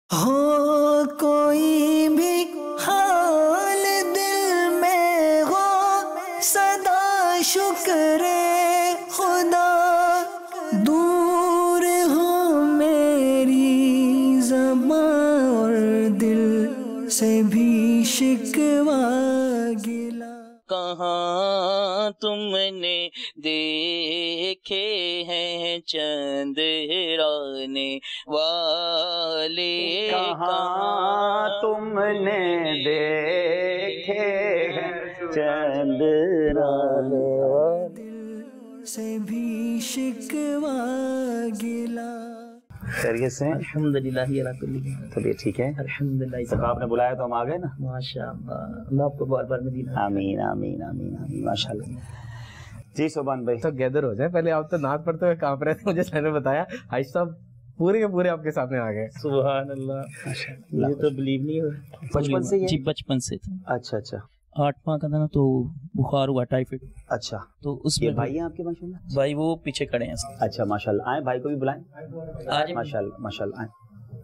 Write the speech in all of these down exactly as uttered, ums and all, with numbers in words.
ہو کوئی بھی حال دل میں ہو صدا شکر خدا، دور ہو میری زبان اور دل سے بھی شکوہ گلا۔ کہاں تم نے دیکھے ہیں چندرانے والے، کہاں تم نے دیکھے ہیں چندرانے دل سے بھی شکوہ گلا۔ خیریت سے الحمدللہ طبیعت ٹھیک ہے؟ الحمدللہ۔ سب آپ نے بلایا تو ہم آ گئے نا۔ ماشاء اللہ، اللہ آپ کو بار بار مدینہ۔ آمین آمین آمین آمین ماشاء اللہ۔ جی سبحان بھائی تو گیدر ہو جائے، پہلے آپ تو نعت پڑھتے ہوئے کانپ رہے تھے، مجھے سر نے بتایا حاج صاحب پورے کے پورے آپ کے سامنے آ گئے۔ سبحان اللہ، یہ تو بلیو نہیں ہو رہا۔ بچپن سے جی بچپن سے تھا، اچھا اچھا آٹھ ماہ کا تھا نا تو بخار ہوا، ٹائیفائڈ۔ اچھا، تو اس یہ میں بھائی ہیں آپ کے ماشاء اللہ؟ بھائی وہ پیچھے کھڑے ہیں۔ اچھا ماشاء اللہ، آئیں بھائی کو بھی بلائیں آج ماشاء اللہ ماشاء اللہ آئیں۔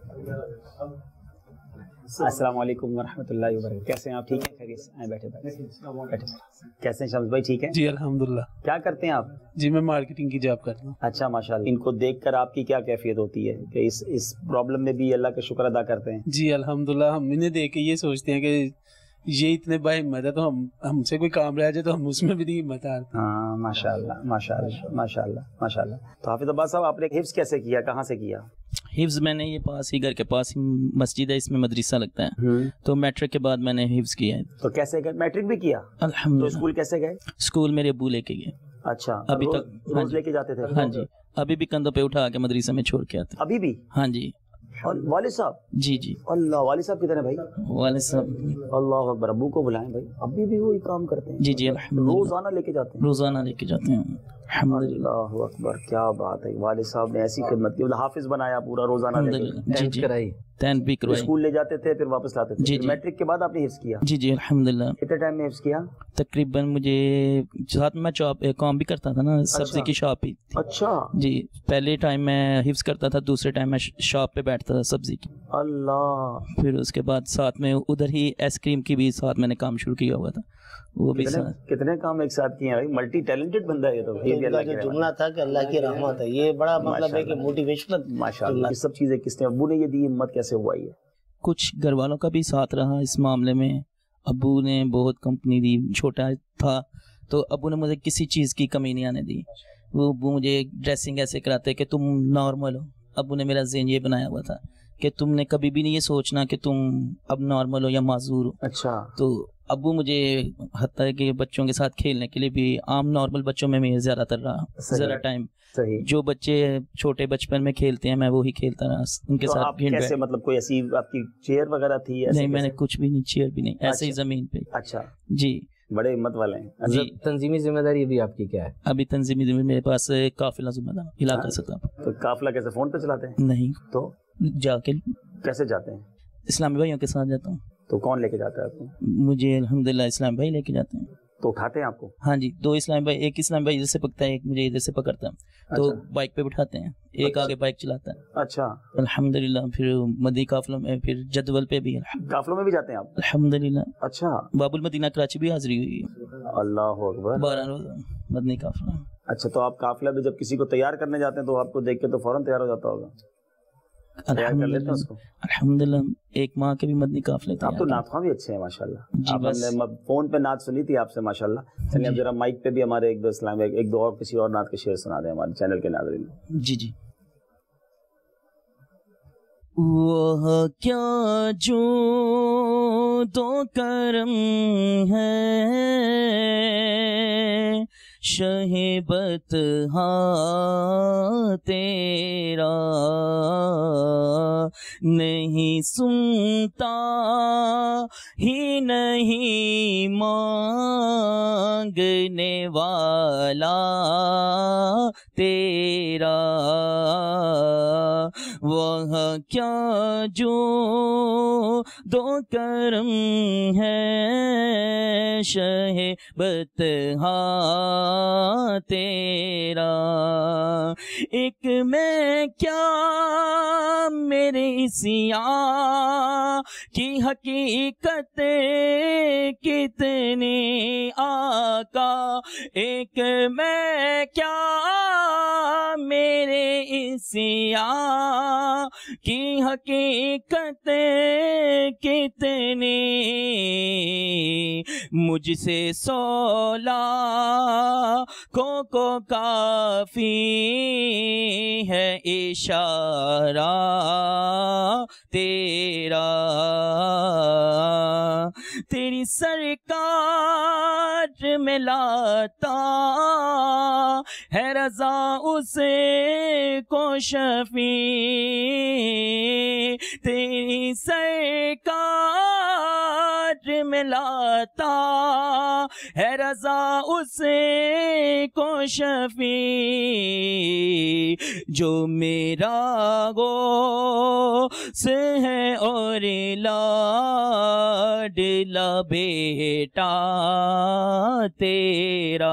السلام علیکم ورحمۃ اللہ وبرکاتہ، کیسے ہیں آپ؟ ٹھیک ہیں؟ خیریت سے؟ آئیں بیٹھے بیٹھے۔ کیسے ہیں شمس بھائی؟ ٹھیک ہے جی الحمدللہ۔ کیا کرتے ہیں آپ؟ جی میں مارکیٹنگ کی جاب کرتا ہوں۔ اچھا ماشاء اللہ، ان کو دیکھ کر آپ کی کیا کیفیت ہوتی ہے کہ اس اس پرابلم میں بھی اللہ کا شکر ادا کرتے ہیں؟ جی الحمدللہ، ہم انہیں دیکھ کے یہ سوچتے ہیں کہ یہ اتنے با ہمت ہے، تو ہم ہم سے کوئی کام رہ جائے تو ہم اس میں بھی نہیں ہمت آتی۔ ہاں ماشاء اللہ ماشاء اللہ ماشاء اللہ ماشاء اللہ۔ تو حافظ عباس صاحب، آپ نے حفظ کیسے کیا، کہاں سے کیا؟ حفظ میں نے یہ پاس ہی گھر کے پاس ہی مسجد ہے، اس میں مدرسہ لگتا ہے، تو میٹرک کے بعد میں نے حفظ کیا ہے۔ تو کیسے گئے؟ میٹرک بھی کیا؟ تو الحمدللہ۔ اسکول کیسے گئے؟ اسکول میرے ابو لے کے گئے۔ اچھا، ابھی روز- تک روز لے کے جاتے تھے؟ ہاں جی، ابھی بھی کندھوں پہ اٹھا کے مدرسہ میں چھوڑ کے آتے۔ ابھی بھی؟ ہاں جی۔ اور والد صاحب؟ جی جی، اللہ، والد صاحب کدھر ہیں بھائی؟ والد صاحب اللہ اکبر، ابو کو بلائیں بھائی، ابھی بھی وہی کام کرتے ہیں؟ جی جی الحمدللہ، روزانہ لے کے جاتے ہیں؟ روزانہ لے کے جاتے ہیں الحمدللہ اللہ اکبر، کیا بات ہے، والد صاحب نے ایسی خدمت کی، حافظ بنایا پورا، روزانہ لے کے الحمدللہ۔ جی جی، کرائی ٹینتھ بھی کروائی۔ اسکول لے جاتے تھے پھر واپس لاتے تھے؟ جی جی۔ میٹرک کے بعد آپ نے حفظ کیا؟ جی جی الحمدللہ۔ کتنے ٹائم میں حفظ کیا؟ تقریباً مجھے ساتھ میں شاپ کام بھی کرتا تھا نا، سبزی کی شاپ ہی تھی۔ اچھا جی، پہلے ٹائم میں حفظ کرتا تھا، دوسرے ٹائم میں شاپ پہ بیٹھتا تھا سبزی کی، اللہ، پھر اس کے بعد ساتھ میں ادھر ہی آئس کریم کی بھی ساتھ میں نے کام شروع کیا ہوا تھا، وہ بھی کتنے ساتھ۔ کتنے کام ایک ساتھ کیے ہیں، ملٹی ٹیلنٹڈ بندہ ہے یہ تو۔ یہ بھی اللہ جو کی جملہ تھا کہ اللہ کی رحمت ہے، یہ بڑا مطلب ہے کہ موٹیویشنل ماشاء اللہ۔ یہ سب چیزیں کس نے، ابو نے یہ دی ہمت کیسے ہوا یہ؟ کچھ گھر والوں کا بھی ساتھ رہا اس معاملے میں، ابو نے بہت کمپنی دی، چھوٹا تھا تو ابو نے مجھے کسی چیز کی کمی نہیں آنے دی۔ وہ ابو مجھے ڈریسنگ ایسے کراتے کہ تم نارمل ہو، ابو نے میرا ذہن یہ بنایا ہوا تھا کہ تم نے کبھی بھی نہیں یہ سوچنا کہ تم اب نارمل ہو یا معذور ہو۔ اچھا، تو ابو مجھے حتیٰ کہ بچوں کے ساتھ کھیلنے کے لیے بھی، عام نارمل بچوں میں میں زیادہ تر رہا ذرا ٹائم، صحیح۔ جو بچے چھوٹے بچپن میں کھیلتے ہیں میں وہی کھیلتا رہا ان کے تو ساتھ۔ آپ کیسے، مطلب کوئی ایسی آپ کی چیئر وغیرہ تھی ایسے؟ نہیں، میں نے کیسے؟ کچھ بھی نہیں، چیئر بھی نہیں، ایسے ہی زمین پہ۔ اچھا، جی بڑے ہمت والے ہیں جی۔ تنظیمی ذمہ داری ابھی آپ کی کیا ہے؟ ابھی تنظیمی ذمہ میرے پاس قافلہ ذمہ دار علاقہ سطح تو قافلہ کیسے، فون پہ چلاتے ہیں؟ نہیں، تو جا کے کیسے جاتے ہیں؟ اسلامی بھائیوں کے ساتھ جاتا ہوں، تو کون لے کے جاتا ہے آپ کو؟ مجھے الحمدللہ اسلامی بھائی لے کے جاتے ہیں۔ تو اٹھاتے ہیں آپ کو؟ ہاں جی، دو اسلامی بھائی، ایک اسلامی بھائی ادھر سے پکتا ہے، ایک مجھے ادھر سے پکڑتا ہے، تو بائک پہ بٹھاتے ہیں، ایک آگے بائک چلاتا ہے اچھا، الحمدللہ۔ پھر مدی قافلوں میں، پھر جدول پہ بھی قافلوں میں بھی جاتے ہیں آپ؟ الحمدللہ۔ اچھا، باب المدینہ کراچی بھی حاضری ہوئی ہے، اللہ اکبر، بارہ روزہ مدنی قافلہ۔ اچھا، تو آپ قافلہ بھی جب کسی کو تیار کرنے جاتے ہیں تو آپ کو دیکھ کے تو فوراً تیار ہو جاتا ہوگا؟ تیار کر لیتے ہیں اس کو؟ الحمدللہ، ایک ماہ کے بھی مدنی قافلے تھے۔ آپ تو نعت خواں بھی اچھے ہیں ماشاءاللہ۔ جی آپ بس، نے فون پہ نعت سنی تھی آپ سے ماشاءاللہ، چلیے اب ذرا مائک پہ بھی ہمارے ایک دو اسلام ایک دو اور کسی اور نعت کے شعر سنا دیں ہمارے چینل کے ناظرین۔ جی جی۔ وہ کیا جو تو کرم ہے شہبت ہاں تیرا، نہیں سنتا ہی نہیں مانگنے والا تیرا، وہ کیا جو دو کرم ہے شہبت ہاں تیرا، ایک میں کیا میرے سیاں کی حقیقت کتنی آقا، ایک میں کیا میرے سیاں کی حقیقت کتنی، مجھ سے سولا کو کو کافی ہے اشارہ تیرا، تیری سرکار میں لاتا ہے رضا اسے کو شفیع، تیری سرکار میں لاتا ہے رضا اسے کو شفیع، جو میرا گو سے ہے اور لاڈلا بیٹا تیرا۔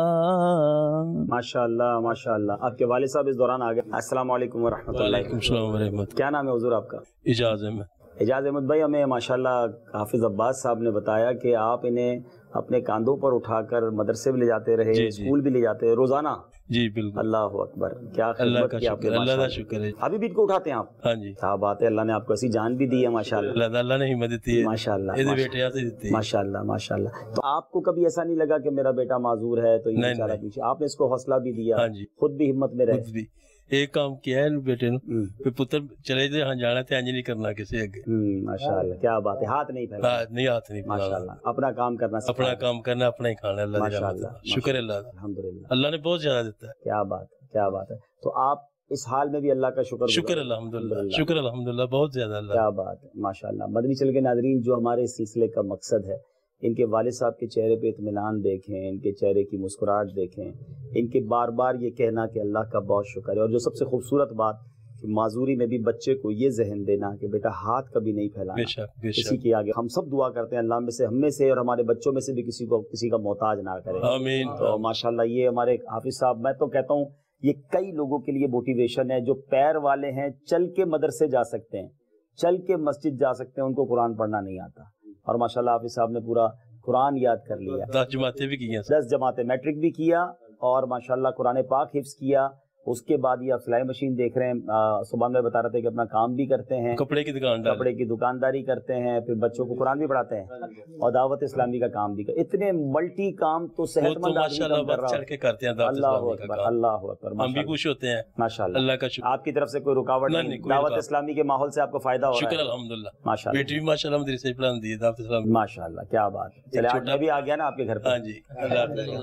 ماشاء اللہ ماشاء اللہ۔ آپ کے والد صاحب اس دوران آ گئے۔ السلام علیکم ورحمۃ اللہ۔ وعلیکم السلام ورحمۃ۔ کیا نام ہے حضور آپ کا؟ اعجاز احمد۔ اعجاز احمد بھائی، ہمیں ماشاءاللہ حافظ عباس صاحب نے بتایا کہ آپ انہیں اپنے کاندھوں پر اٹھا کر مدرسے بھی لے جاتے رہے، جی جی اسکول بھی لے جاتے روزانہ۔ جی بالکل، اللہ اکبر، کیا اللہ خدمت کا کی آپ شکر، نے، اللہ کا ماشاءاللہ۔ شکر ہے۔ ابھی بھی ان کو اٹھاتے ہیں آپ؟ ہاں جی، کیا بات ہے، اللہ نے آپ کو ایسی جان بھی دی ہے ماشاءاللہ۔ اللہ اللہ نے ہمت دیتی ہے، ماشاءاللہ یہ بیٹے سے دیتی ہے۔ ماشاءاللہ ماشاءاللہ۔ تو آپ کو کبھی ایسا نہیں لگا کہ میرا بیٹا معذور ہے تو یہ نہیں، بیچارہ نہیں۔ پیچھے، آپ نے اس کو حوصلہ بھی دیا، ہاں جی، خود بھی ہمت میں رہے؟ خود بھی ایک کام کیا ہے بیٹے نے، پھر پتر چلے جائے ہاں جانا تھے، انج نہیں کرنا کسی اگے۔ ماشاءاللہ، کیا بات ہے، ہاتھ نہیں پھیلا، ہاں نہیں، ہاتھ نہیں پھیلانا، ماشاءاللہ، اپنا کام کرنا سکھایا۔ اپنا کام کرنا، اپنا ہی کھانا، اللہ کی رحمت ماشاءاللہ، ہے، شکر اللہ کا، الحمدللہ، اللہ نے بہت زیادہ دیتا ہے۔ کیا بات ہے، کیا بات ہے۔ تو آپ اس حال میں بھی اللہ کا شکر شکر الحمدللہ، شکر الحمدللہ، بہت زیادہ اللہ۔ کیا بات ہے، ماشاءاللہ۔ مدنی چل کے ناظرین، جو ہمارے اس سلسلے کا مقصد ہے، ان کے والد صاحب کے چہرے پہ اطمینان دیکھیں، ان کے چہرے کی مسکراہٹ دیکھیں، ان کے بار بار یہ کہنا کہ اللہ کا بہت شکر ہے، اور جو سب سے خوبصورت بات کہ معذوری میں بھی بچے کو یہ ذہن دینا کہ بیٹا ہاتھ کبھی نہیں پھیلانا بے شک بے کسی شک، کے آگے۔ ہم سب دعا کرتے ہیں اللہ میں سے، ہم میں سے اور ہمارے بچوں میں سے بھی کسی کو کسی کا محتاج نہ کرے، آمین۔ تو ماشاءاللہ یہ ہمارے حافظ صاحب، میں تو کہتا ہوں یہ کئی لوگوں کے لیے موٹیویشن ہے، جو پیر والے ہیں چل کے مدرسے جا سکتے ہیں، چل کے مسجد جا سکتے ہیں، ان کو قرآن پڑھنا نہیں آتا، اور ماشاءاللہ حافظ صاحب نے پورا قرآن یاد کر لیا، دس جماعتیں بھی کی ہیں، دس جماعتیں، میٹرک بھی کیا، اور ماشاءاللہ قرآن پاک حفظ کیا۔ اس کے بعد یہ آپ سلائی مشین دیکھ رہے ہیں، صبح میں بتا رہے تھے کہ اپنا کام بھی کرتے ہیں، کپڑے کی دکان ڈال، کپڑے کی دکانداری کرتے ہیں، پھر بچوں کو قرآن بھی پڑھاتے ہیں، اور دعوت اسلامی کا کام بھی کرتے ہیں۔ اتنے ملٹی کام تو صحت مند آدمی ماشاءاللہ کام کر بڑھ رہا چڑھ کے کرتے ہیں، ہے۔ دعوت اللہ اسلامی کا اکبر، کام، اللہ اکبر، ہم بھی خوش ہوتے ہیں، ماشاءاللہ، اللہ کا شکر۔ آپ کی طرف سے کوئی رکاوٹ نہیں، نہیں، نہیں، کوئی دعوت رکاوٹ۔ اسلامی کے ماحول سے آپ کو فائدہ ہو رہا شکر ہے، الحمدللہ۔ ماشاءاللہ بیٹی بھی ماشاءاللہ مدرسے پڑھان دی ہے، دعوت اسلامی، ماشاءاللہ، کیا بات ہے۔ چلے آج میں بھی آ گیا نا آپ کے گھر پہ۔ ہاں جی، اللہ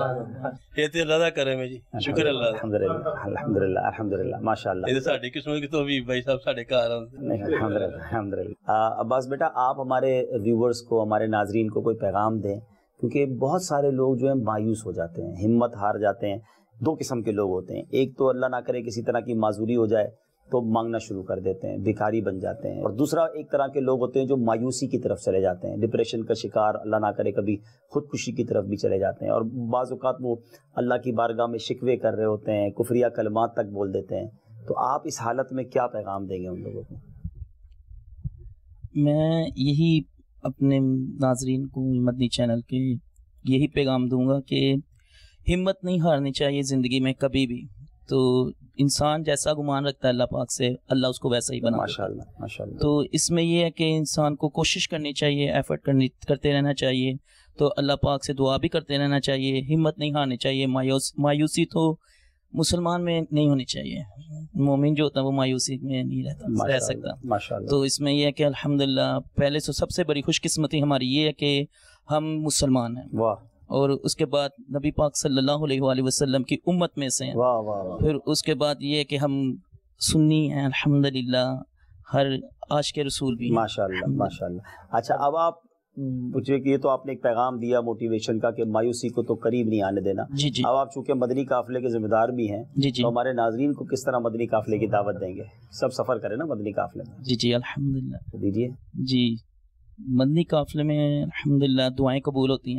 یہ تو اللہ کا کرم ہے جی، شکر اللہ کا۔ الحمدللہ الحمدللہ الحمدللہ، ماشاءاللہ، یہ تو ساڈی قسمت کی تو بھی بھائی صاحب ساڈے گھر نہیں، الحمدللہ الحمدللہ۔ عباس بیٹا، آپ ہمارے ویورز کو، ہمارے ناظرین کو کوئی پیغام دیں، کیونکہ بہت سارے لوگ جو ہیں مایوس ہو جاتے ہیں، ہمت ہار جاتے ہیں۔ دو قسم کے لوگ ہوتے ہیں، ایک تو اللہ نہ کرے کسی طرح کی معذوری ہو جائے تو مانگنا شروع کر دیتے ہیں، بھکاری بن جاتے ہیں، اور دوسرا ایک طرح کے لوگ ہوتے ہیں جو مایوسی کی طرف چلے جاتے ہیں، ڈپریشن کا شکار، اللہ نہ کرے کبھی خودکشی کی طرف بھی چلے جاتے ہیں، اور بعض اوقات وہ اللہ کی بارگاہ میں شکوے کر رہے ہوتے ہیں، کفریہ کلمات تک بول دیتے ہیں۔ تو آپ اس حالت میں کیا پیغام دیں گے ان لوگوں کو؟ میں یہی اپنے ناظرین کو، مدنی چینل کے یہی پیغام دوں گا کہ ہمت نہیں ہارنی چاہیے زندگی میں کبھی بھی۔ تو انسان جیسا گمان رکھتا ہے اللہ پاک سے، اللہ اس کو ویسا ہی بنا دیتا ہے۔ ماشاءاللہ ماشاءاللہ۔ تو اس میں یہ ہے کہ انسان کو کوشش کرنی چاہیے، ایفرٹ کرنی کرتے رہنا چاہیے، تو اللہ پاک سے دعا بھی کرتے رہنا چاہیے، ہمت نہیں ہارنی چاہیے۔ مایوس مایوسی تو مسلمان میں نہیں ہونی چاہیے، مومن جو ہوتا ہے وہ مایوسی میں نہیں رہتا رہ سکتا۔ ماشاءاللہ۔ تو اس میں یہ ہے کہ الحمدللہ پہلے تو سب سے بڑی خوش قسمتی ہماری یہ ہے کہ ہم مسلمان ہیں، واہ، اور اس کے بعد نبی پاک صلی اللہ علیہ وآلہ وسلم کی امت میں سے ہیں، واہ واہ واہ۔ پھر اس کے بعد یہ ہے کہ ہم سنی ہیں الحمدللہ، ہر عاشق رسول بھی ہیں۔ ماشاءاللہ ماشاءاللہ۔ اچھا، اب آپ مجھے یہ تو آپ نے ایک پیغام دیا موٹیویشن کا کہ مایوسی کو تو قریب نہیں آنے دینا۔ جی جی اب آپ چونکہ مدنی قافلے کے ذمہ دار بھی ہیں، جی جی تو ہمارے ناظرین کو کس طرح مدنی قافلے کی دعوت دیں گے؟ سب سفر کریں نا مدنی قافلے میں، جی جی الحمدللہ۔ دیجیے۔ جی، مدنی قافلے میں الحمدللہ دعائیں قبول ہوتی ہیں،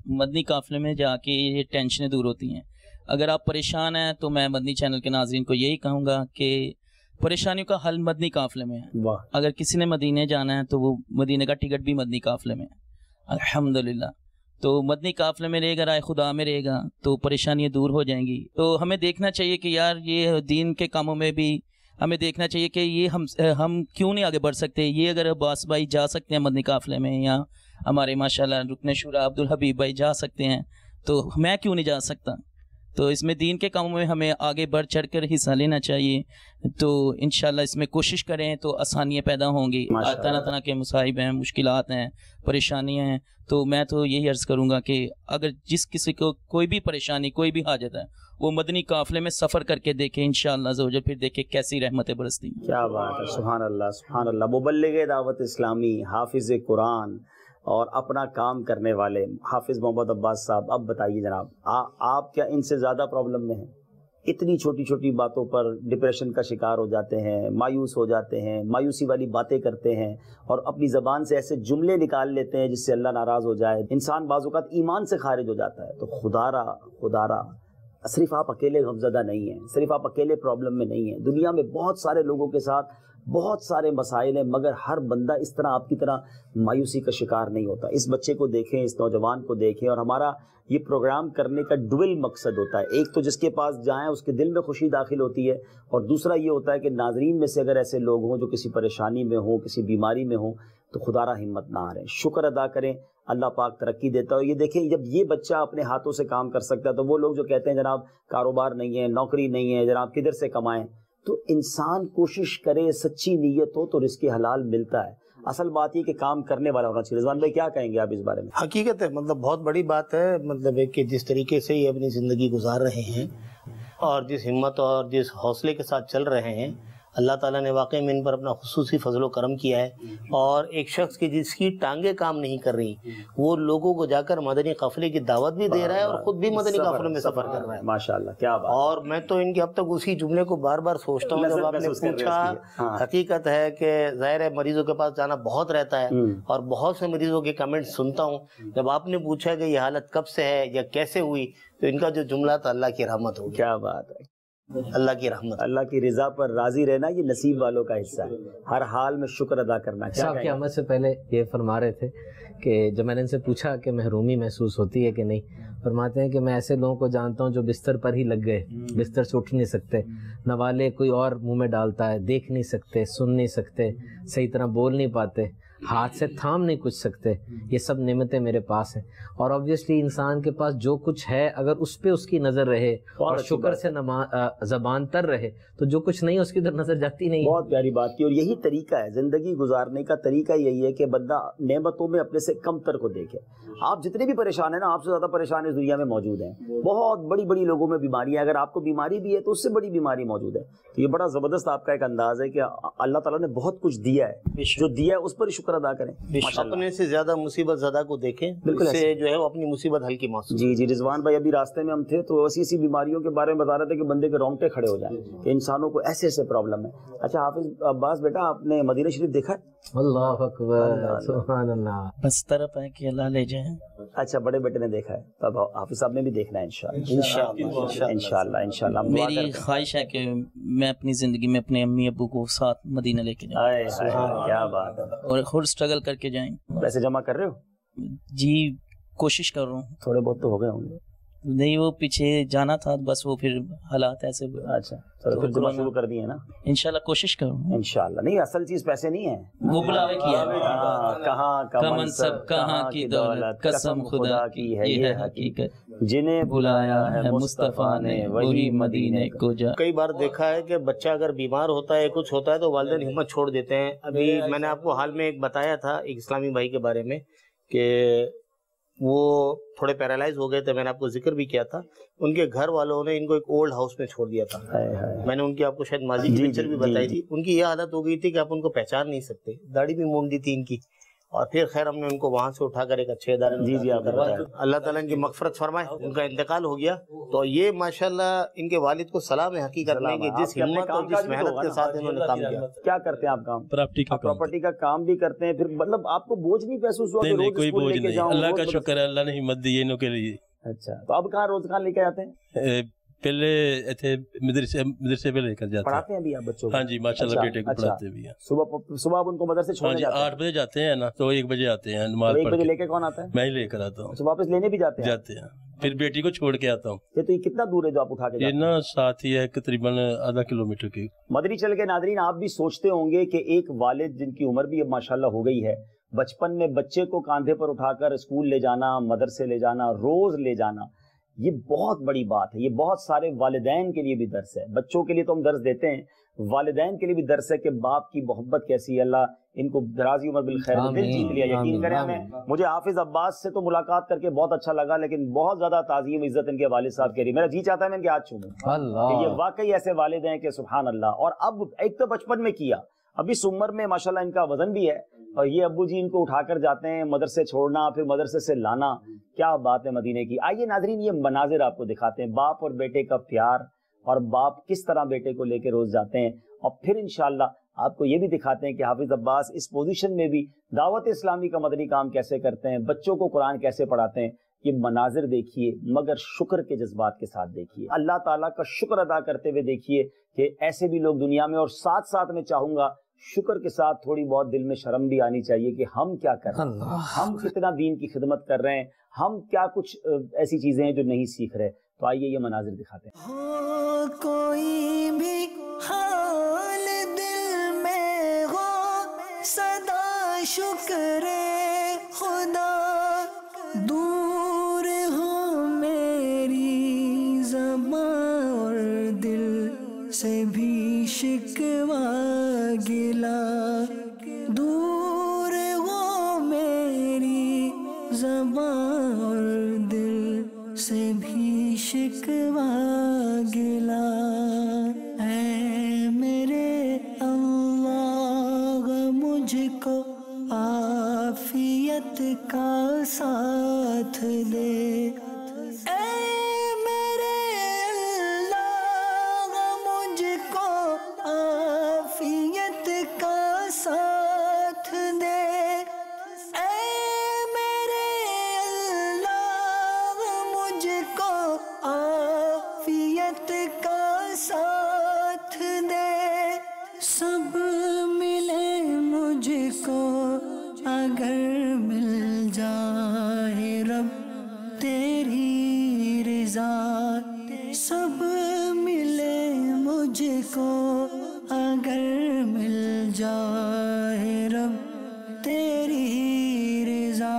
مدنی قافلے میں جا کے یہ ٹینشنیں دور ہوتی ہیں. اگر آپ پریشان ہیں تو میں مدنی چینل کے ناظرین کو یہی کہوں گا کہ پریشانیوں کا حل مدنی قافلے میں ہے. اگر کسی نے مدینے جانا ہے تو وہ مدینے کا ٹکٹ بھی مدنی قافلے میں ہے الحمدللہ. تو مدنی قافلے میں رہے گا، رائے خدا میں رہے گا تو پریشانیاں دور ہو جائیں گی. تو ہمیں دیکھنا چاہیے کہ یار یہ دین کے کاموں میں بھی ہمیں دیکھنا چاہیے کہ یہ ہم ہم کیوں نہیں آگے بڑھ سکتے. یہ اگر عباس بھائی جا سکتے ہیں مدنی قافلے میں، یا ہمارے ماشاءاللہ رکن شورا عبدالحبیب بھائی جا سکتے ہیں، تو میں کیوں نہیں جا سکتا. تو اس میں دین کے کاموں میں ہمیں آگے بڑھ چڑھ کر حصہ لینا چاہیے. تو انشاءاللہ اس میں کوشش کریں تو آسانیاں پیدا ہوں گی. طرح طرح کے مصائب ہیں، مشکلات ہیں، پریشانیاں ہیں. تو میں تو یہی عرض کروں گا کہ اگر جس کسی کو کوئی بھی پریشانی، کوئی بھی حاجت ہے، وہ مدنی قافلے میں سفر کر کے دیکھیں انشاءاللہ زوجہ، پھر دیکھیں کیسی رحمتیں برستی ہیں. کیا بات ہے، سبحان اللہ سبحان اللہ. مبلغ دعوت اسلامی، حافظ قرآن اور اپنا کام کرنے والے حافظ محمد عباس صاحب، اب بتائیے جناب، آ, آپ کیا ان سے زیادہ پرابلم میں ہیں؟ اتنی چھوٹی چھوٹی باتوں پر ڈپریشن کا شکار ہو جاتے ہیں، مایوس ہو جاتے ہیں، مایوسی والی باتیں کرتے ہیں، اور اپنی زبان سے ایسے جملے نکال لیتے ہیں جس سے اللہ ناراض ہو جائے. انسان بعض اوقات ایمان سے خارج ہو جاتا ہے. تو خدا را خدا را صرف آپ اکیلے غمزدہ نہیں ہیں، صرف آپ اکیلے پرابلم میں نہیں ہیں. دنیا میں بہت سارے لوگوں کے ساتھ بہت سارے مسائل ہیں، مگر ہر بندہ اس طرح آپ کی طرح مایوسی کا شکار نہیں ہوتا. اس بچے کو دیکھیں، اس نوجوان کو دیکھیں. اور ہمارا یہ پروگرام کرنے کا ڈوئل مقصد ہوتا ہے. ایک تو جس کے پاس جائیں اس کے دل میں خوشی داخل ہوتی ہے، اور دوسرا یہ ہوتا ہے کہ ناظرین میں سے اگر ایسے لوگ ہوں جو کسی پریشانی میں ہوں، کسی بیماری میں ہوں، تو خدا را ہمت نہ ہاریں، شکر ادا کریں. اللہ پاک ترقی دیتا ہے. یہ دیکھیں، جب یہ بچہ اپنے ہاتھوں سے کام کر سکتا ہے تو وہ لوگ جو کہتے ہیں جناب کاروبار نہیں ہے، نوکری نہیں ہے، جناب کدھر سے کمائیں، تو انسان کوشش کرے، سچی نیت ہو تو رزق حلال ملتا ہے. اصل بات یہ کہ کام کرنے والا ہونا چاہیے. رضوان بھائی کیا کہیں گے آپ اس بارے میں؟ حقیقت ہے، مطلب بہت بڑی بات ہے، مطلب ہے کہ جس طریقے سے یہ اپنی زندگی گزار رہے ہیں اور جس ہمت اور جس حوصلے کے ساتھ چل رہے ہیں، اللہ تعالیٰ نے واقعی میں ان پر اپنا خصوصی فضل و کرم کیا ہے. اور ایک شخص کی جس کی ٹانگیں کام نہیں کر رہی، وہ لوگوں کو جا کر مدنی قافلے کی دعوت بھی دے رہا ہے اور خود بھی مدنی قافلے میں سفر کر رہا ہے. ماشاءاللہ کیا بات. اور میں تو ان کے اب تک اسی جملے کو بار بار سوچتا ہوں جب آپ نے پوچھا. حقیقت ہے کہ ظاہر ہے مریضوں کے پاس جانا بہت رہتا ہے اور بہت سے مریضوں کے کمنٹ سنتا ہوں. جب آپ نے پوچھا کہ یہ حالت کب سے ہے یا کیسے ہوئی، تو ان کا جو جملہ تھا اللہ کی رحمت ہوگی. کیا بات ہے، اللہ کی رحمت، اللہ کی رضا پر راضی رہنا یہ نصیب والوں کا حصہ ہے. ہر حال میں شکر ادا کرنا. صاحب کی آمد سے پہلے یہ فرما رہے تھے کہ جب میں نے ان سے پوچھا کہ محرومی محسوس ہوتی ہے کہ نہیں، فرماتے ہیں کہ میں ایسے لوگوں کو جانتا ہوں جو بستر پر ہی لگ گئے، بستر سے اٹھ نہیں سکتے، نوالے کوئی اور منہ میں ڈالتا ہے، دیکھ نہیں سکتے، سن نہیں سکتے، صحیح طرح بول نہیں پاتے، ہاتھ سے تھام نہیں کچھ سکتے. یہ سب نعمتیں میرے پاس ہیں. اور آبویسلی انسان کے پاس جو کچھ ہے اگر اس پہ اس کی نظر رہے اور شکر سے زبان تر رہے تو جو کچھ نہیں اس کی طرف نظر جاتی نہیں. بہت پیاری بات کی. اور یہی طریقہ ہے زندگی گزارنے کا. طریقہ یہی ہے کہ بندہ نعمتوں میں اپنے سے کم تر کو دیکھے. آپ جتنے بھی پریشان ہیں نا، آپ سے زیادہ پریشان اس دنیا میں موجود ہیں. بہت بڑی بڑی لوگوں میں بیماریاں، اگر آپ کو بیماری بھی ہے تو اس سے بڑی بیماری موجود ہے. تو یہ بڑا زبردست آپ کا ایک انداز ہے کہ اللہ تعالیٰ نے بہت کچھ دیا ہے، جو دیا ہے اس پر شکر ادا کریں. اپنے سے زیادہ مصیبت زدہ کو دیکھیں، بالکل سے جو ہے وہ اپنی مصیبت ہلکی محسوس. جی جی رضوان بھائی، ابھی راستے میں ہم تھے تو ایسی ایسی بیماریوں کے بارے میں بتا رہے تھے کہ بندے کے رونگٹے کھڑے ہو جائیں کہ انسانوں کو ایسے ایسے پرابلم ہے. اچھا حافظ عباس بیٹا، آپ نے مدینہ شریف دیکھا ہے؟ اللہ اکبر، سبحان اللہ. بس طرف ہے کہ اللہ لے جائیں. اچھا بڑے بیٹے نے دیکھا ہے، تب حافظ صاحب نے بھی دیکھنا ہے انشاءاللہ انشاءاللہ انشاءاللہ. میری خواہش ہے کہ میں اپنی زندگی میں اپنے امی ابو کو ساتھ مدینہ لے کے جاؤں. کیا بات ہے. اور خود اسٹرگل کر کے جائیں. پیسے جمع کر رہے ہو؟ جی کوشش کر رہا ہوں. تھوڑے بہت تو ہو گئے ہوں گے. نہیں، وہ پیچھے جانا تھا، بس وہ پھر حالات ایسے. اچھا تو پھر جمع شروع کر دیے نا؟ انشاءاللہ کوشش کروں. انشاءاللہ. نہیں، اصل چیز پیسے نہیں ہے، وہ بلاوے کیا ہے. کہاں کا منصب، کہاں کی دولت، قسم خدا کی ہے یہ حقیقت، جنہیں بلایا ہے مصطفیٰ نے وہی مدینے کو جا. کئی بار دیکھا ہے کہ بچہ اگر بیمار ہوتا ہے، کچھ ہوتا ہے تو والدین ہمت چھوڑ دیتے ہیں. ابھی میں نے آپ کو حال میں ایک بتایا تھا ایک اسلامی بھائی کے بارے میں کہ وہ تھوڑے پیرالائز ہو گئے تھے. میں نے آپ کو ذکر بھی کیا تھا. ان کے گھر والوں نے ان کو ایک اولڈ ہاؤس میں چھوڑ دیا تھا. میں نے ان کی آپ کو شاید ماضی کی پکچر بھی بتائی تھی. ان کی یہ عادت ہو گئی تھی کہ آپ ان کو پہچان نہیں سکتے. داڑھی بھی مونڈی تھی ان کی، اور پھر خیر ہم نے ان کو وہاں سے اٹھا کر ایک اچھے ادارے میں جی جی آپ کروا بتائیں۔ اللہ تعالیٰ ان کی مغفرت فرمائے، ان کا انتقال ہو گیا، تو یہ ماشاءاللہ ان کے والد کو سلام ہے حقیقت میں کہ جس ہمت اور جس محنت کے ساتھ انہوں نے کام کیا۔ کیا کرتے ہیں آپ کام؟ پراپرٹی کا آپ پراپرٹی کا کام بھی کرتے ہیں، پھر مطلب آپ کو بوجھ نہیں محسوس ہوا کہ نہیں نہیں روز کوئی اسکول بوجھ لے کے نہیں، جاؤں؟ اللہ کا روز شکر ہے، اللہ نے ہمت دی انہوں کے لیے۔ اچھا، تو اب کہاں روز کہاں لے کے جاتے ہیں؟ پہلے ایتھے مدرسے مدرسے پہ لے کر جاتے پڑھاتے ہیں ابھی آپ بچوں کو؟ ہاں جی ماشاءاللہ بیٹے کو پڑھاتے بھی ہیں۔ صبح صبح آپ ان کو مدرسے ہاں چھوڑنے جی جاتے ہیں؟ آٹھ بجے جاتے ہیں نا، تو ایک بجے آتے ہیں نماز ایک پڑھ بجے کے، لے کے کون آتا ہے؟ میں ہی لے کر آتا ہوں۔ اچھا، واپس لینے بھی جاتے ہیں؟ جاتے ہیں، پھر بیٹی کو چھوڑ کے آتا ہوں۔ یہ تو یہ کتنا دور ہے جو آپ اٹھا کے یہ جاتے ہیں؟ نا ساتھ ہی ہے تقریباً آدھا کلو میٹر کی۔ مدنی چل کے ناظرین، آپ بھی سوچتے ہوں گے کہ ایک والد جن کی عمر بھی اب ماشاءاللہ ہو گئی ہے، بچپن میں بچے کو کاندھے پر اٹھا کر اسکول لے جانا، مدرسے لے جانا، روز لے جانا، یہ بہت بڑی بات ہے۔ یہ بہت سارے والدین کے لیے بھی درس ہے۔ بچوں کے لیے تو ہم درس دیتے ہیں، والدین کے لیے بھی درس ہے کہ باپ کی محبت کیسی ہے۔ اللہ ان کو درازی عمر بالخیر دل جیت لیا، یقین کریں ہمیں۔ مجھے حافظ عباس سے تو ملاقات کر کے بہت اچھا لگا، لیکن بہت زیادہ تعظیم عزت ان کے والد صاحب کے لیے، میرا جی چاہتا ہے میں ان کے ہاتھ چھوؤں کہ یہ واقعی ایسے والد ہیں کہ سبحان اللہ۔ اور اب ایک تو بچپن میں کیا، اب اس عمر میں ماشاءاللہ ان کا وزن بھی ہے، اور یہ ابو جی ان کو اٹھا کر جاتے ہیں مدرسے چھوڑنا، پھر مدرسے سے لانا، کیا بات ہے مدینے کی۔ آئیے ناظرین یہ مناظر آپ کو دکھاتے ہیں، باپ اور بیٹے کا پیار، اور باپ کس طرح بیٹے کو لے کے روز جاتے ہیں، اور پھر انشاءاللہ آپ کو یہ بھی دکھاتے ہیں کہ حافظ عباس اس پوزیشن میں بھی دعوت اسلامی کا مدنی کام کیسے کرتے ہیں، بچوں کو قرآن کیسے پڑھاتے ہیں۔ یہ مناظر دیکھیے، مگر شکر کے جذبات کے ساتھ دیکھیے، اللہ تعالیٰ کا شکر ادا کرتے ہوئے دیکھیے کہ ایسے بھی لوگ دنیا میں، اور ساتھ ساتھ میں چاہوں گا شکر کے ساتھ تھوڑی بہت دل میں شرم بھی آنی چاہیے کہ ہم کیا کر رہے ہیں، ہم کتنا دین کی خدمت کر رہے ہیں، ہم کیا کچھ ایسی چیزیں ہیں جو نہیں سیکھ رہے۔ تو آئیے یہ مناظر دکھاتے ہیں۔ ہو کوئی بھی حال دل میں ہو، صدا شکر خدا، دور ہو میری زبان اور دل سے بھی شکوہ گلا، دور ہو میری زبان اور دل سے بھی شکوہ گلا، اے میرے اللہ مجھ کو عافیت کا ساتھ دے، اے میرے اللہ مجھ کو عافیت کا ساتھ دے، اے میرے اللہ مجھ کو عافیت کا ساتھ دے، سب ملے مجھ کو اگر مل جائے رب تیری رضا، سب ملے مجھ کو اگر مل جائے رب تیری رضا۔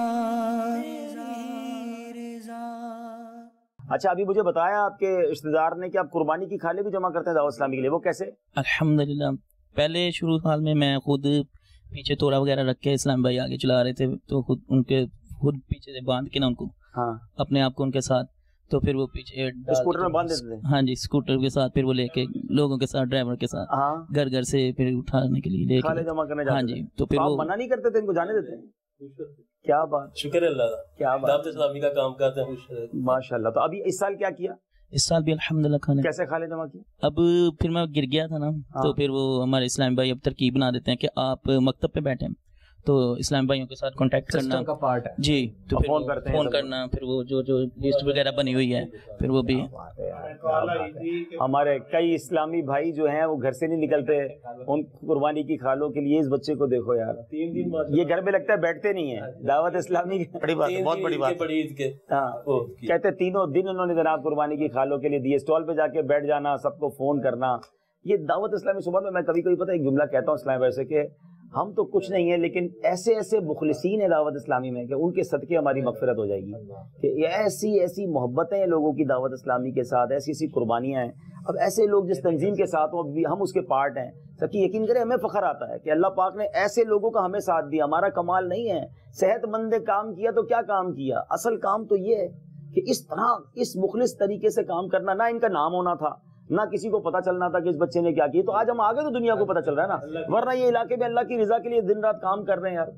اچھا، ابھی مجھے بتایا آپ کے رشتہ دار نے کہ آپ قربانی کی کھالیں بھی جمع کرتے ہیں دعوت اسلامی کے لیے، وہ کیسے؟ الحمدللہ پہلے شروع حال میں میں خود پیچھے توڑا وغیرہ رکھ کے اسلام بھائی آگے چلا رہے تھے، تو خود ان کے خود پیچھے سے باندھ کے نا ان کو، ہاں اپنے آپ کو ان کے ساتھ، تو پھر وہ پیچھے اسکوٹر میں باندھ دیتے تھے؟ ہاں جی، اسکوٹر کے ساتھ، پھر وہ لے کے لوگوں کے ساتھ، ڈرائیور کے ساتھ ہاں، گھر گھر سے پھر اٹھانے کے لیے لے کھالے کے، جمع کرنے ہاں جاتے جی، تھے؟ تو پھر آپ وہ منع نہیں کرتے تھے ان کو جانے دیتے ہیں؟ کیا بات، شکر اللہ کیا بات، دعوت اسلامی کا کام کرتے ہیں۔ ماشاءاللہ۔ تو ابھی اس سال کیا کیا، اس سال بھی الحمدللہ کھانے، کیسے کھالے جمع کی؟ اب پھر میں گر گیا تھا نا، تو پھر وہ ہمارے اسلام بھائی اب ترکیب بنا دیتے ہیں کہ آپ مکتب پہ بیٹھیں، تو اسلام بھائیوں کے ساتھ کانٹیکٹ کرنا کا پارٹ ہے جی، تو پھر فون کرتے ہیں، فون کرنا، پھر وہ جو جو لسٹ وغیرہ بنی ہوئی ہے پھر وہ بھی۔ ہمارے کئی اسلامی بھائی جو ہیں وہ گھر سے نہیں نکلتے ان قربانی کی کھالوں کے لیے۔ اس بچے کو دیکھو یار، یہ گھر میں لگتا ہے بیٹھتے نہیں ہیں، دعوت اسلامی بڑی بات ہے، بہت بڑی بات ہے۔ ہاں، کہتے تینوں دن انہوں نے جناب قربانی کی کھالوں کے لیے دیے، اسٹال پہ جا کے بیٹھ جانا، سب کو فون کرنا۔ یہ دعوت اسلامی صبح میں میں کبھی کبھی پتہ ایک جملہ کہتا ہوں اسلام بھائی سے کہ ہم تو کچھ نہیں ہیں، لیکن ایسے ایسے مخلصین ہیں دعوت اسلامی میں کہ ان کے صدقے ہماری مغفرت ہو جائے گی، کہ ایسی ایسی محبتیں ہیں لوگوں کی دعوت اسلامی کے ساتھ، ایسی ایسی قربانیاں ہیں۔ اب ایسے لوگ جس تنظیم کے ساتھ ہوں، بھی ہم اس کے پارٹ ہیں، سچی یقین کریں ہمیں فخر آتا ہے کہ اللہ پاک نے ایسے لوگوں کا ہمیں ساتھ دیا۔ ہمارا کمال نہیں ہے صحت مند کام کیا تو کیا کام کیا، اصل کام تو یہ ہے کہ اس طرح اس مخلص طریقے سے کام کرنا، نہ ان کا نام ہونا تھا، نہ کسی کو پتا چلنا تھا کہ اس بچے نے کیا کیا، تو آج ہم آگے تو دنیا کو پتا چل رہا ہے نا، ورنہ یہ علاقے میں اللہ کی رضا کے لیے دن رات کام کر رہے ہیں یار،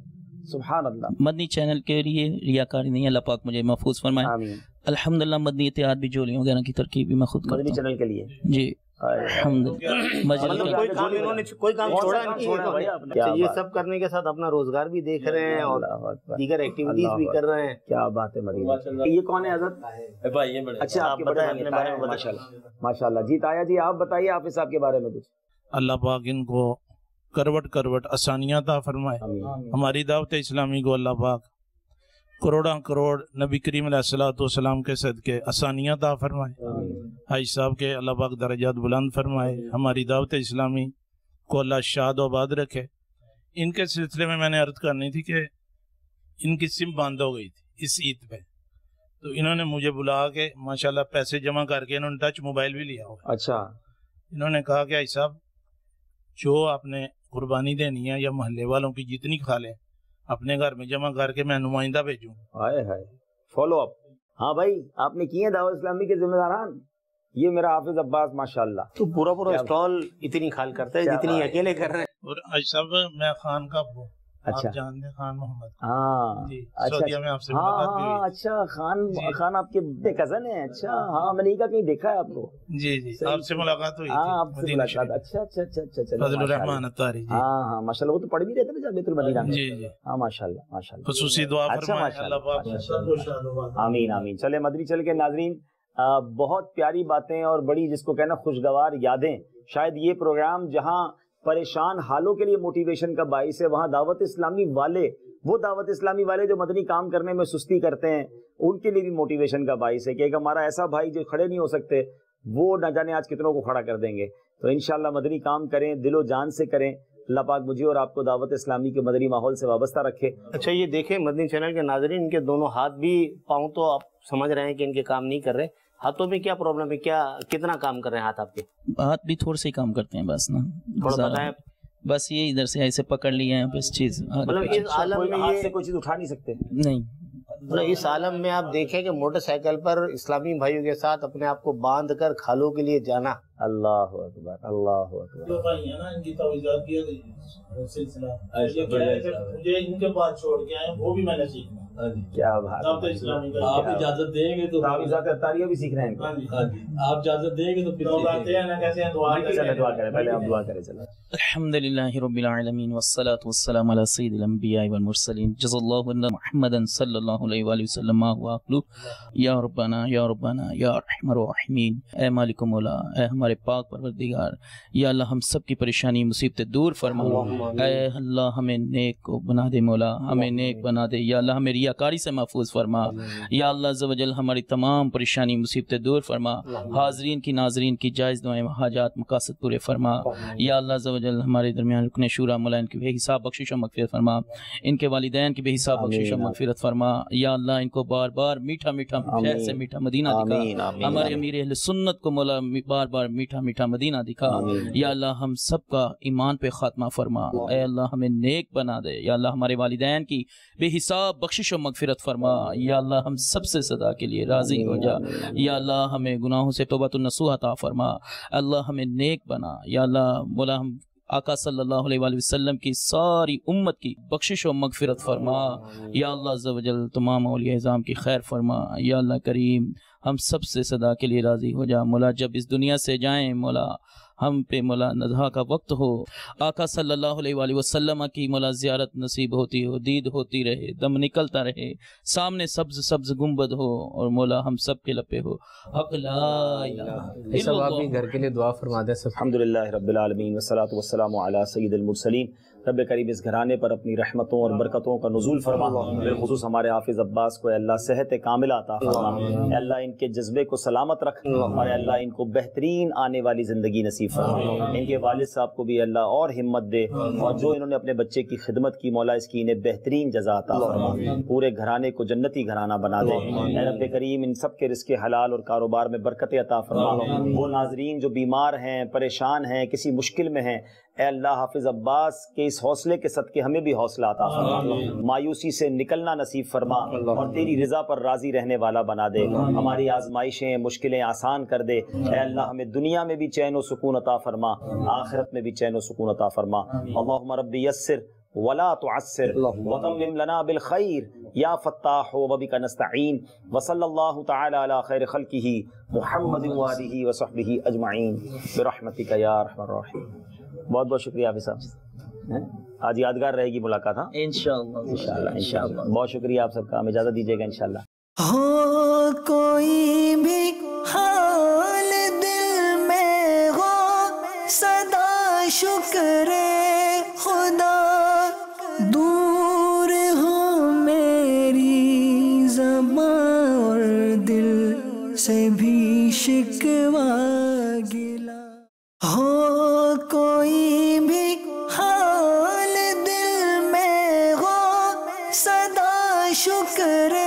سبحان اللہ. مدنی چینل کے لیے ریاکاری نہیں، اللہ پاک مجھے محفوظ فرمائے. آمین. الحمدللہ مدنی اتحاد بھی جولیوں وغیرہ کی ترکیب بھی میں خود کرتا مدنی ہوں. چینل کے لیے جی الحمدللہ. مطلب کوئی کام انہوں نے کوئی کام چھوڑا نہیں. اچھا، یہ سب کرنے کے ساتھ اپنا روزگار بھی دیکھ رہے ہیں اور دیگر ایکٹیویٹیز بھی کر رہے ہیں. کیا بات ہے مدینہ. یہ کون ہے حضرت؟ اچھا آپ بتائیں اپنے بارے میں. ماشاء اللہ ماشاء اللہ. جی تایا جی آپ بتائیے حافظ صاحب کے بارے میں کچھ. اللہ پاک ان کو کروٹ کروٹ آسانیاں عطا فرمائے. ہماری دعوت اسلامی کو اللہ پاک کروڑاں کروڑ نبی کریم علیہ الصلوۃ والسلام کے صدقے آسانیاں عطا فرمائے. حاج صاحب کے اللہ پاک درجات بلند فرمائے. ہماری دعوت اسلامی کو اللہ شاد و آباد رکھے. ان کے سلسلے میں میں نے عرض کرنی تھی کہ ان کی سم بند ہو گئی تھی اس عید پہ، تو انہوں نے مجھے بلا کے ماشاءاللہ پیسے جمع کر کے انہوں نے ٹچ موبائل بھی لیا ہوا. اچھا. انہوں نے کہا کہ حاج صاحب جو آپ نے قربانی دینی ہے یا محلے والوں کی جتنی کھا لیں اپنے گھر میں جمع کر کے میں نمائندہ بھیجوں. ہائے ہائے فالو اپ. ہاں بھائی آپ نے کیے دعوت اسلامی کے ذمہ داران. یہ میرا حافظ عباس ماشاءاللہ تو پورا پورا اسٹال اتنی کھال کرتا ہے جتنی اکیلے کر رہے ہیں. اور حاج صاحب میں خان کا وہ اچھا آپ جانتے ہیں خان محمد. ہاں جی اچھا سعودیہ میں آپ سے ہاں ملاقات بھی ہاں ہوئی. اچھا خان جی. خان آپ کے کزن ہیں. اچھا ہاں میں نے کہا کہیں دیکھا ہے آپ کو. جی جی آپ سے ملاقات ہوئی ہاں آپ تھی سے مدینہ ملاقات. شریف. اچھا اچھا اچھا اچھا چلو فضل ماشاء الرحمان اللہ. اتاری جی. ہاں ہاں ماشاءاللہ وہ تو پڑھ بھی رہتے نا بیت المدینہ میں. جی جی ہاں ماشاءاللہ ماشاءاللہ. خصوصی دعا اچھا فرمائے ماشاءاللہ اللہ پاک سب کو شاد و آباد. آمین آمین. چلے مدنی چل کے ناظرین بہت پیاری باتیں اور بڑی جس کو کہنا خوشگوار یادیں. شاید یہ پروگرام جہاں پریشان حالوں کے لیے موٹیویشن کا باعث ہے، وہاں دعوت اسلامی والے وہ دعوت اسلامی والے جو مدنی کام کرنے میں سستی کرتے ہیں ان کے لیے بھی موٹیویشن کا باعث ہے کہ ایک ہمارا ایسا بھائی جو کھڑے نہیں ہو سکتے وہ نہ جانے آج کتنوں کو کھڑا کر دیں گے. تو انشاءاللہ مدنی کام کریں، دل و جان سے کریں. اللہ پاک مجھے اور آپ کو دعوت اسلامی کے مدنی ماحول سے وابستہ رکھے. اچھا یہ دیکھیں مدنی چینل کے ناظرین، ان کے دونوں ہاتھ بھی پاؤں تو آپ سمجھ رہے ہیں کہ ان کے کام نہیں کر رہے. ہاتھوں میں کیا پرابلم ہے؟ کیا کتنا کام کر رہے ہیں ہاتھ آپ کے؟ ہاتھ بھی تھوڑے سے ہی کام کرتے ہیں بس نا. تھوڑا بتائیں. بس یہ ادھر سے ایسے پکڑ لیے ہیں بس چیز. مطلب اس عالم میں ہاتھ سے یہ کوئی چیز اٹھا نہیں سکتے. نہیں مطلب اس عالم میں آپ دیکھیں کہ موٹر سائیکل پر اسلامی بھائیوں کے ساتھ اپنے آپ کو باندھ کر کھالوں کے لیے جانا. اللہ اکبر اللہ اکبر. جو بھائی ہیں نا ان کی توجیہات کیا سلسلہ یہ کیا ہے کہ مجھے ان کے پاس چھوڑ کے آئے وہ بھی میں نے سیکھنا. کیا بات دعوت اسلامی کا آپ اجازت دیں گے تو تعویذات اطاریہ بھی سیکھ رہے ہیں. آپ اجازت دیں گے تو پھر لوگ آتے ہیں نا کیسے ہیں دعا چلے دعا کریں. پہلے آپ دعا کریں. چلو الحمدللہ رب العالمین والصلاة والسلام علی سید الانبیاء والمرسلین جزا اللہ عنا محمدا صلی اللہ علیہ وآلہ وسلم ما هو اہلہ. یا ربنا یا ربنا یا رحم الرحمین. اے مالک و مولا، اے ہمارے پاک پروردگار، یا اللہ ہم سب کی پریشانی مصیبتیں دور فرما. اے اللہ ہمیں نیک کو بنا دے مولا، ہمیں نیک بنا دے. یا اللہ ہمیں ریاکاری سے محفوظ فرما. یا اللہ عز و جل ہماری تمام پریشانی مصیبتیں دور فرما. حاضرین کی ناظرین کی جائز دعائیں حاجات مقاصد پورے فرما. یا اللہ عز و جل ہمارے درمیان رکن شورا مولان کی بے حساب بخشش و مغفرت فرما. ان کے والدین کی بے حساب بخشش و مغفرت فرما. یا اللہ ان کو بار بار میٹھا میٹھا شہر سے میٹھا مدینہ دکھا. ہمارے امیر اہل سنت کو مولا بار بار میٹھا میٹھا مدینہ دکھا. یا اللہ ہم سب کا ایمان پہ خاتمہ فرما. اے اللہ ہمیں نیک بنا دے. یا اللہ ہمارے والدین کی بے حساب بخشش و مغفرت فرما. یا اللہ ہم سب سے صدا کے لیے راضی ہو جا. یا اللہ ہمیں گناہوں سے توبۃ النصوح عطا فرما. اللہ ہمیں نیک بنا. یا اللہ مولا ہم آقا صلی اللہ علیہ وآلہ وسلم کی ساری امت کی بخشش و مغفرت فرما. یا اللہ عز و جل تمام اولیاء اعظام کی خیر فرما. یا اللہ کریم ہم سب سے صدا کے لیے راضی ہو جا. مولا جب اس دنیا سے جائیں مولا ہم پہ مولا نضحا کا وقت ہو، آقا صلی اللہ علیہ وآلہ وسلم کی مولا زیارت نصیب ہوتی ہو، دید ہوتی رہے، دم نکلتا رہے، سامنے سبز سبز گنبد ہو اور مولا ہم سب کے لپے ہو حق لا الہ الا سب آپ بھی اللہ. گھر کے لیے دعا فرما دیں. سب الحمدللہ رب العالمین والصلاة والسلام علی سید المرسلین. رب کریم اس گھرانے پر اپنی رحمتوں اور برکتوں کا نزول فرما. بالخصوص ہمارے حافظ عباس کو اے اللہ صحت کاملہ عطا فرما. اے اللہ ان کے جذبے کو سلامت رکھ اور اے اللہ ان کو بہترین آنے والی زندگی نصیب فرما. ان کے والد صاحب کو بھی اللہ اور ہمت دے اور جو انہوں نے اپنے بچے کی خدمت کی مولا اس کی انہیں بہترین جزا عطا فرما. پورے گھرانے کو جنتی گھرانہ بنا دے. اے رب کریم ان سب کے رزق حلال اور کاروبار میں برکت عطا فرما. وہ ناظرین جو بیمار ہیں، پریشان ہیں، کسی مشکل میں ہیں، اے اللہ حافظ عباس کے اس حوصلے کے صدقے ہمیں بھی حوصلہ عطا فرما. مایوسی سے نکلنا نصیب فرما اور تیری رضا پر راضی رہنے والا بنا دے. ہماری آزمائشیں مشکلیں آسان کر دے. اے اللہ ہمیں دنیا میں بھی چین و سکون عطا فرما، آخرت میں بھی چین و سکون عطا فرما. اللہم رب یسر ولا تعسر وتمم لنا بالخير يا فتاح وبك نستعين وصلى الله تعالى على خير خلقه محمد وآله وصحبه اجمعین برحمتک یا ارحم الراحمین. بہت بہت شکریہ حافظ صاحب، آج یادگار رہے گی ملاقات. ہاں انشاءاللہ انشاءاللہ انشاءاللہ. بہت شکریہ آپ سب کا، ہمیں اجازت دیجیے گا انشاءاللہ. ہو کوئی بھی حال دل میں ہو صدا شکر خدا، دور ہو میری زبان اور دل سے بھی شکوہ گلا. ہو کوئی بھی حال دل میں ہو صدا شکر